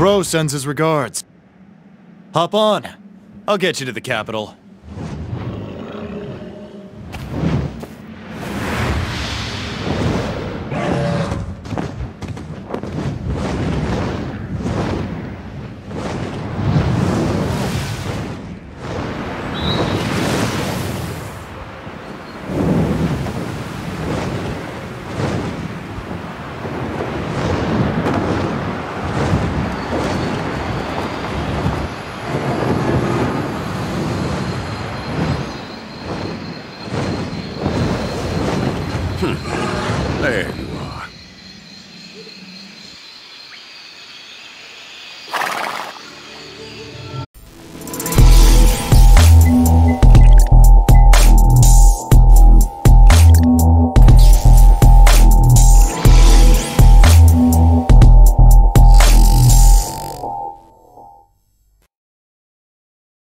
Crow sends his regards. Hop on. I'll get you to the capital. There you